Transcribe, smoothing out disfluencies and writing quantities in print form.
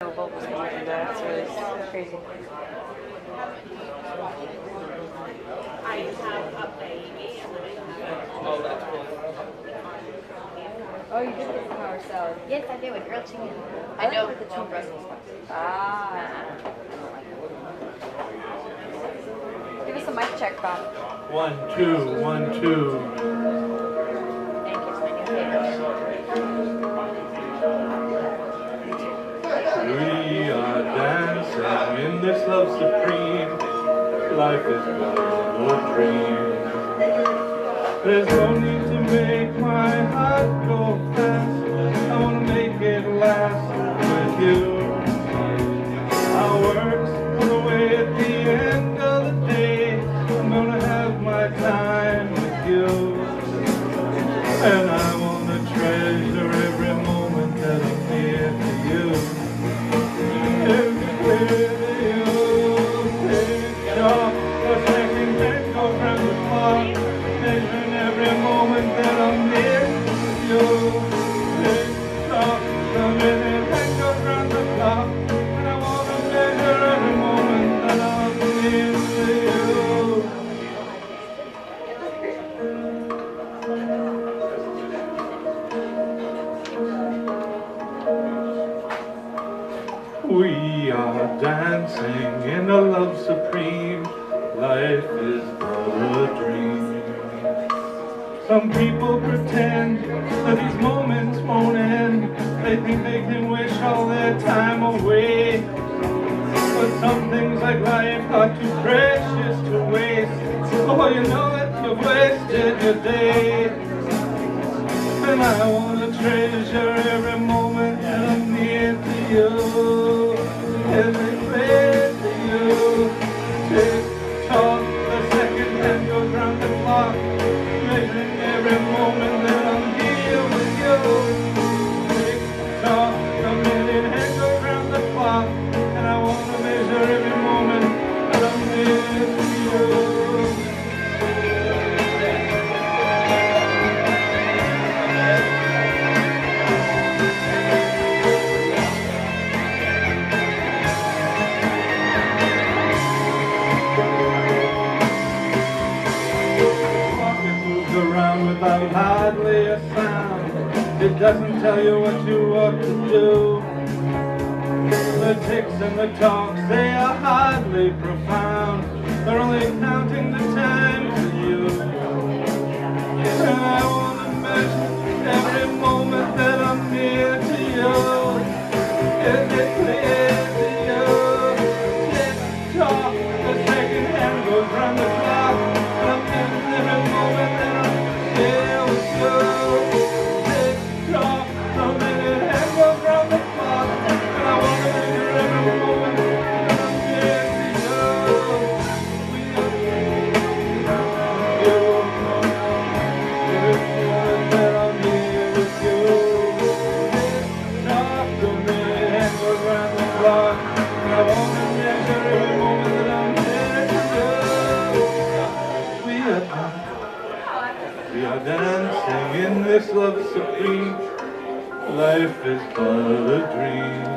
vocals can do that. It's really crazy. I have a baby and then I have Oh, that's cool. Oh, you did it with power salad. Yes, I did with grilled chicken. I know. With the two Brussels sprouts. Ah. Give us a mic check, Bob. 1, 2, 1, 2. Thank you, it's my new favorite. We are dancing in this love supreme. Life is but a dream. There's no need to make my heart go fast. I want to make it last with you. Our work's put away at the end of the day. I'm gonna have my time with you. And I want to treasure every moment that I'm near to you. Everywhere to you. Take off the second and go round the clock. Measuring every moment that I'm near to you. Take off the minute and go round the clock. And I want to measure every moment that I'm near to you. We are dancing in a love supreme. Life is but a dream. Some people pretend that these moments won't end. They think they can wish all their time away. But some things like life are too precious to waste. Oh, you know that you've wasted your day. And I want to treasure every moment that I'm near to you. Every place to you. Tick tock, the second hand goes round the clock. Measuring every moment that I'm here with you. Tick tock, the minute hand goes round the clock. And I want to measure every moment that I'm near to you. Around without hardly a sound. It doesn't tell you what you ought to do. The ticks and the talks, they are hardly profound. They're only counting the time for you. And I want to measure every moment that I'm near to you. Is it clear to you? Tick tock, the second hand goes round the clock. And I'm counting every moment that I'm here with you. Tick tock, the minute hand goes round the clock. And I want to measure every moment that I'm here to you. We are you. Every moment that I'm here with you. Tick tock, the minute hand goes round the clock. And I want to measure every moment that I'm here to you. We are dancing in this love supreme. Life is but a dream.